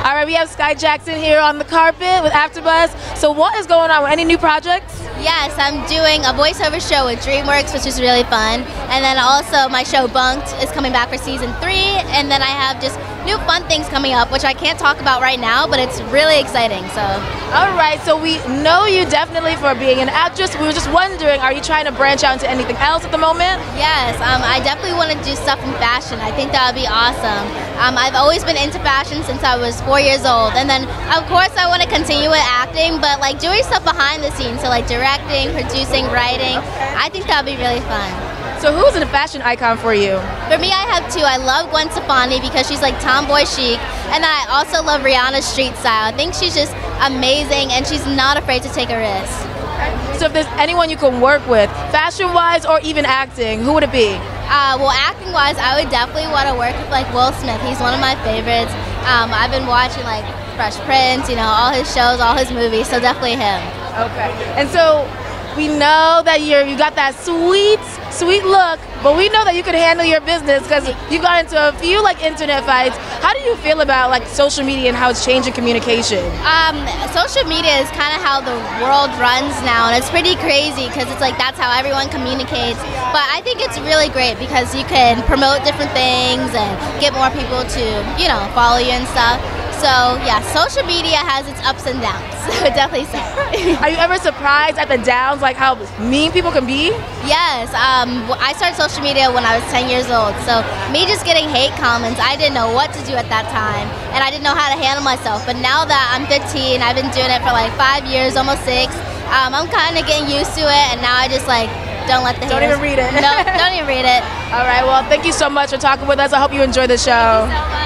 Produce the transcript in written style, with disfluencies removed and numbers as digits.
All right, we have Skai Jackson here on the carpet with AfterBuzz. So what is going on? Any new projects? Yes, I'm doing a voiceover show with DreamWorks, which is really fun. And then also my show Bunked is coming back for season 3. And then I have just new fun things coming up, which I can't talk about right now, but it's really exciting. So. All right, so we know you definitely for being an actress. We were just wondering, are you trying to branch out into anything else at the moment? Yes, I definitely want to do stuff in fashion. I think that would be awesome. I've always been into fashion since I was 4 years old. And then, of course, I want to continue with acting, but like doing stuff behind the scenes, so like directing, producing, writing, I think that would be really fun. So who's a fashion icon for you? For me, I have two. I love Gwen Stefani because she's like tomboy chic, and then I also love Rihanna's street style. I think she's just amazing, and she's not afraid to take a risk. So if there's anyone you can work with, fashion-wise or even acting, who would it be? Well, acting-wise, I would definitely want to work with like Will Smith. He's one of my favorites. I've been watching like Fresh Prince, you know, all his shows, all his movies, so definitely him. Okay. And so we know that you got that sweet look, but we know that you could handle your business because you got into a few like internet fights. How do you feel about like social media and how it's changing communication? Social media is kind of how the world runs now, and it's pretty crazy because it's like that's how everyone communicates. But I think it's really great because you can promote different things and get more people to, you know, follow you and stuff. So yeah, social media has its ups and downs, I would definitely say. Are you ever surprised at the downs, like how mean people can be? Yes, I started social media when I was 10 years old, so me just getting hate comments, I didn't know what to do at that time, and I didn't know how to handle myself. But now that I'm 15, I've been doing it for like 5 years, almost 6, I'm kind of getting used to it, and now I just like don't let the haters. Don't even read it. No, don't even read it. All right, well, thank you so much for talking with us. I hope you enjoy the show. Thank you so much.